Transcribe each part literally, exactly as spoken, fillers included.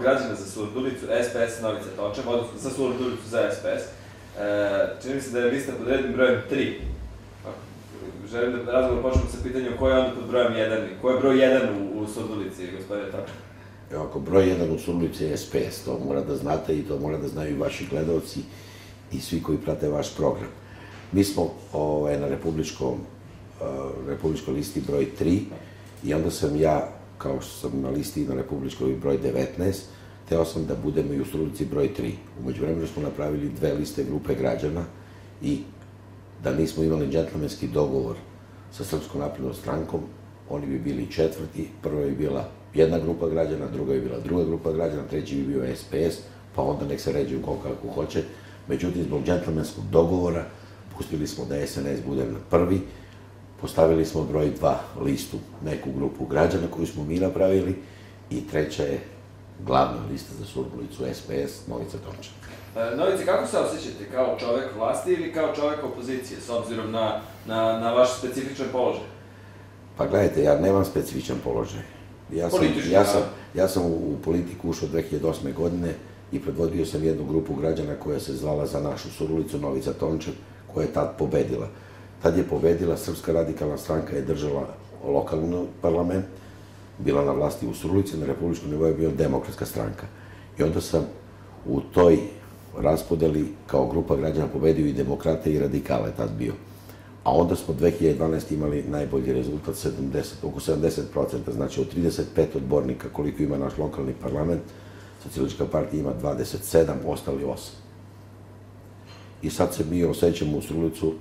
građana za Surdulicu, S P S Novica Tončev, odnosno za Surdulicu za S P S. Čini mi se da je lista pod rednim brojem tri. Želim da razgovor počnemo sa pitanjem ko je onda pod brojem jedan, ko je broj jedan u Surdulici, gospodine Tončev? Evo, ako broj jedan u Surdulici je S P S, to mora da znate i to mora da znaju i vaši gledalci i svi koji prate vaš program. Mi smo na republičkoj listi broj tri i onda sam ja, kao što sam na listi na republičkoj broj devetnaest, teo sam da budemo i u Surdulici broj tri. Umeđu vremenu smo napravili dve liste grupe građana i da nismo imali džentlmenski dogovor sa Srpskom naprednom strankom, oni bi bili četvrti, prva bi bila jedna grupa građana, druga bi bila druga grupa građana, treći bi bio S P S, pa onda nek se ređuju ko kako hoće. Međutim, zbog džentlmenskog dogovora pustili smo da S N S bude na prvi, postavili smo broj dva listu, neku grupu građana koju smo mi napravili i treća je glavna lista za Surdulicu, S P S, Novica Tončev. Novice, kako se osjećate? Kao čovek vlasti ili kao čovek opozicije, s obzirom na vaš specifičan položaj? Pa gledajte, ja nemam specifičan položaj. Politički, ja sam u politiku ušao dve hiljade osme godine i predvodio sam jednu grupu građana koja se zvala Za našu Surdulicu, Novica Tončev, koja je tad pobedila. Tad je pobedila, Srpska radikalna stranka je držala lokalni parlament, bila na vlasti u Surdulici, na republičkom nivou je bila Demokratska stranka. I onda sam u toj raspodeli kao grupa građana pobedio i demokrate i radikale tad bio. A onda smo dve hiljade dvanaeste. imali najbolji rezultat, oko sedamdeset procenta, znači od trideset pet odbornika koliko ima naš lokalni parlament, Socijalistička partija ima dvadeset sedam, ostali osam. I sad se mi osjećamo u Surdulicu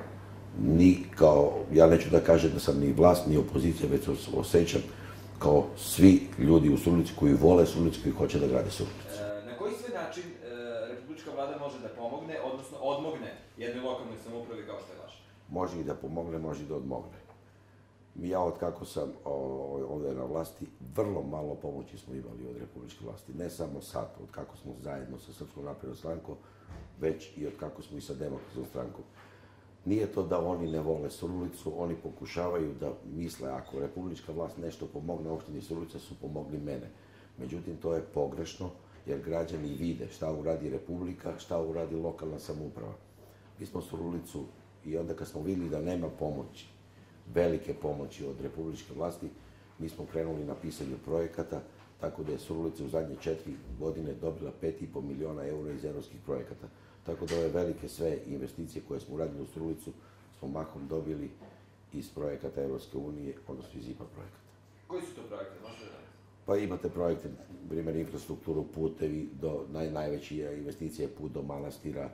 ni kao, ja neću da kažem da sam ni vlast, ni opozicija, već se osjećam kao svi ljudi u Surdulici koji vole Surdulicu, koji hoće da grade Surdulicu. Na koji sve način republička vlada može da pomogne, odnosno odmogne jednoj lokalnoj samoupravi kao što je vaša? Može i da pomogne, može i da odmogne. Ja, od kako sam ovde na vlasti, vrlo malo pomoći smo imali od republičke vlasti. Ne samo sad, od kako smo zajedno sa Srpskom naprednom strankom, već i od kako smo i sa Demokratskom strankom. Nije to da oni ne vole Surdulicu, oni pokušavaju da misle, ako republička vlast nešto pomogne opštini Surdulica, su pomogli mene. Međutim, to je pogrešno, jer građani vide šta uradi republika, šta uradi lokalna samouprava. Mi smo Surdulicu, i onda kad smo videli da nema pomoći, velike pomoći od republičke vlasti, mi smo krenuli na pisanje projekata, tako da je Surdulica u zadnje četiri godine dobila pet i po miliona eura iz evropskih projekata. Tako da ove velike sve investicije koje smo uradili u Surdulicu smo mahom dobili iz projekata Evropske unije, odnosno iz I P A projekata. Koji su to projekte? Možete da? Pa imate projekte, primjer, infrastrukturu, putevi, najveća investicija je put do manastira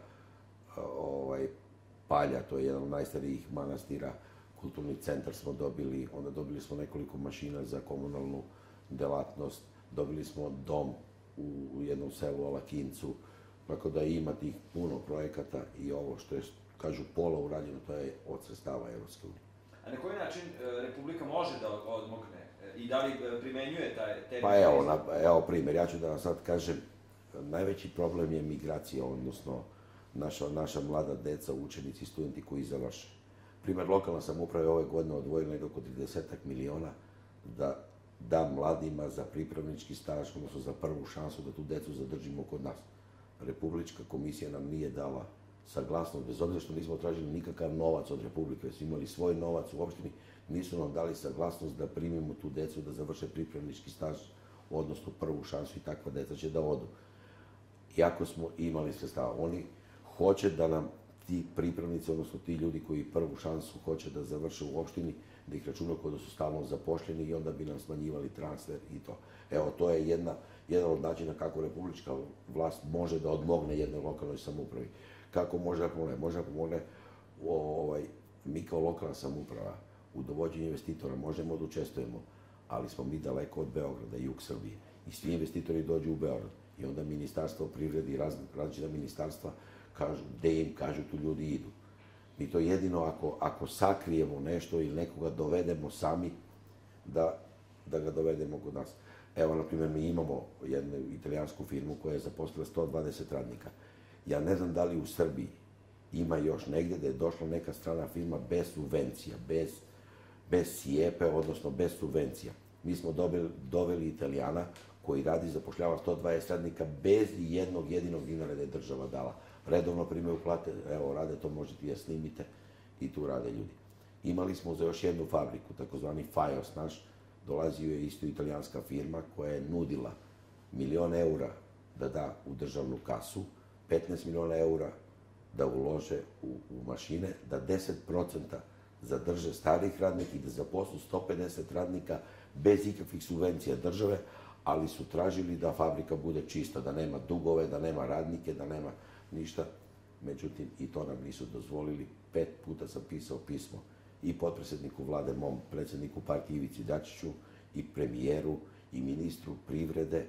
Palja, to je jedan od najstarijih manastira, kulturni centar smo dobili, onda dobili smo nekoliko mašina za komunalnu delatnost, dobili smo dom u jednom selu, Alakincu, tako da ima tih puno projekata i ovo što je, kažu, pola urađeno, to je od sredstava Evropske unije. A na koji način Republika može da odmogne i da li primenjuje te... Pa evo primjer, ja ću da vam sad kažem, najveći problem je migracija, odnosno naša mlada deca, učenici, studenti koji završe. Primjer, lokalna samouprava je ove godine odvojila nekako oko tridesetak miliona da da mladima za pripravnički staž, odnosno za prvu šansu da tu decu zadržimo kod nas. Republička komisija nam nije dala saglasnost, bez obzira što nismo tražili nikakav novac od Republike, već smo imali svoj novac u opštini, nisu nam dali saglasnost da primimo tu decu da završe pripravnički staž, odnosno prvu šansu i takva deca će da odu. Iako smo imali sredstava, oni hoće da nam ti pripravnici, odnosno ti ljudi koji prvu šansu hoće da završe u opštini, da ih računaju kao da su stalno zapošljeni i onda bi nam smanjivali transfer i to. Evo, to je jedan od načina kako republička vlast može da odmogne jednoj lokalnoj samoupravi. Kako može da pomogne? Može da pomogne, mi kao lokalna samouprava u dovođenju investitora možemo da učestvujemo, ali smo mi daleko od Beograda, jug Srbije. I svi investitori dođu u Beograd. I onda ministarstvo privredi i različita ministarstva gde im kažu tu ljudi idu. Mi to jedino ako sakrijemo nešto ili nekoga dovedemo sami, da ga dovedemo kod nas. Evo, na primjer, mi imamo jednu italijansku firmu koja je zaposlila sto dvadeset radnika. Ja ne znam da li u Srbiji ima još negdje da je došla neka strana firma bez subvencija, bez sijepe, odnosno bez subvencija. Mi smo doveli Italijana koji radi, zapošljava sto dvadeset radnika bez jednog jedinog dinara da je država dala. Redovno primaju plate, evo rade, to možete ja snimite i tu rade ljudi. Imali smo za još jednu fabriku, takozvani Fajos naš, dolazio je isto italijanska firma koja je nudila milion eura da da u državnu kasu, petnaest miliona eura da ulože u, u mašine, da deset procenta zadrže starih radnika i da zaposlu sto pedeset radnika bez ikakvih subvencija države, ali su tražili da fabrika bude čista, da nema dugove, da nema radnike, da nema ništa. Međutim, i to nam nisu dozvolili. Pet puta sam pisao pismo i potpredsjedniku vlade, mom predsjedniku partije Ivici Dačiću, i premijeru, i ministru privrede,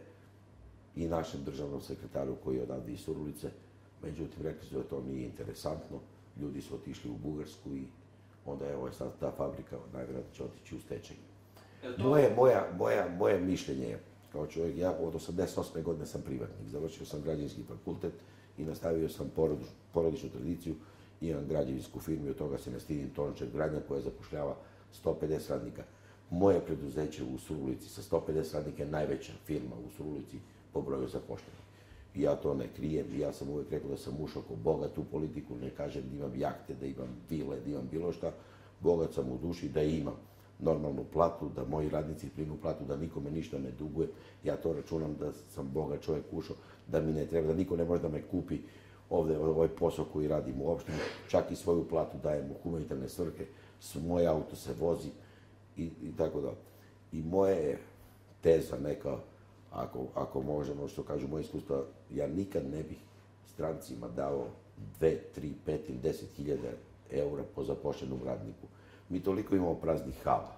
i našem državnom sekretaru koji je odavde iz Surdulice. Međutim, rekli su da to nije interesantno, ljudi su otišli u Bugarsku i onda evo sad ta fabrika najvjerojatnije će otići u stečaj. Moje, moja, moja, moje mišljenje je, kao čovjek, ja od osamdeset osme godine sam privatnik, završio sam građevinski fakultet i nastavio sam porodičnu tradiciju, imam građevinsku firmu i od toga se ne stidim, Tončev gradnja koja zapošljava sto pedeset radnika. Moje preduzeće u Surdulici sa sto pedeset radnika je najveća firma u Surdulici po broju zapošljenih. I ja to ne krijem, i ja sam uvijek rekao da sam ušao ko bogat u politiku, ne kažem da imam jahte, da imam vile, da imam bilo šta, bogat sam u duši, da imam normalnu platu, da moji radnici primaju platu, da nikome ništa ne duguje. Ja to računam da sam bogat čovjek ušao, da mi ne treba, da niko ne može da me kupi ovdje ovaj posao koji radim u opštini, čak i svoju platu dajem u humanitarne svrhe, moj auto se vozi i, i tako da. I moje je teza neka, ako, ako možemo, što kažu moje iskustva, ja nikad ne bih strancima dao dve, tri, pet ili deset hiljada eura po zapošljenom radniku. Mi toliko imamo praznih hala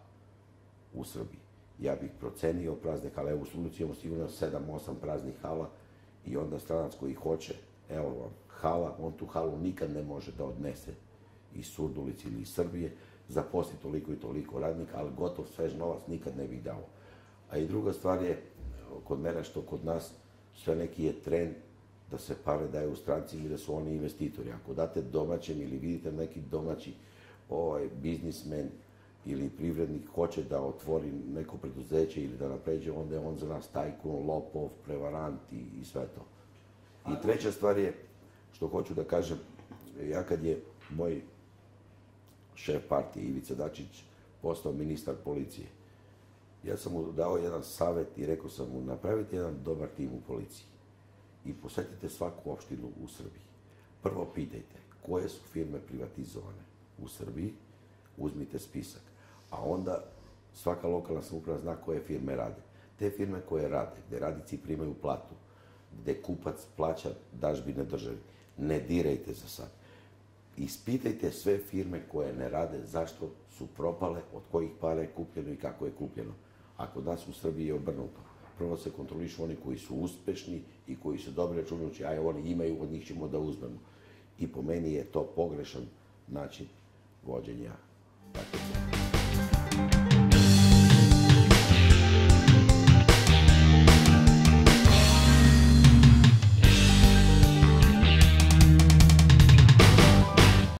u Srbiji. Ja bih procenio prazne hala, evo u Surdulici imamo sigurno sedam osam praznih hala i onda stranac koji hoće, evo vam hala, on tu halu nikad ne može da odnese iz Surdulice ili iz Srbije, zaposli toliko i toliko radnika, ali gotov svež novac nikad ne bih dao. A i druga stvar je, kod mene što kod nas, sve neki je trend da se pare daju u strancima i da su oni investitori. Ako date domaćem ili vidite neki domaći ovaj, biznismen ili privrednik hoće da otvori neko preduzeće ili da napređe, onda je on za nas tajkun, lopov, prevarant i, i sve to. I treća stvar je, što hoću da kažem, ja kad je moj šef partije Ivica Dačić postao ministar policije, ja sam mu dao jedan savjet i rekao sam mu, napravite jedan dobar tim u policiji i posetite svaku opštinu u Srbiji. Prvo pitajte koje su firme privatizovane u Srbiji, uzmite spisak, a onda svaka lokalna samouprava zna koje firme rade. Te firme koje rade, gde radnici primaju platu, gde kupac plaća dažbine državi, ne dirajte za sad. Ispitajte sve firme koje ne rade, zašto su propale, od kojih para je kupljeno i kako je kupljeno. A kod nas u Srbiji je obrnuto. Prvo se kontrolišu oni koji su uspešni i koji su dobri računajući, aj oni imaju, od njih ćemo da uzmemo. I po meni je to pogrešan način vođenja. Tako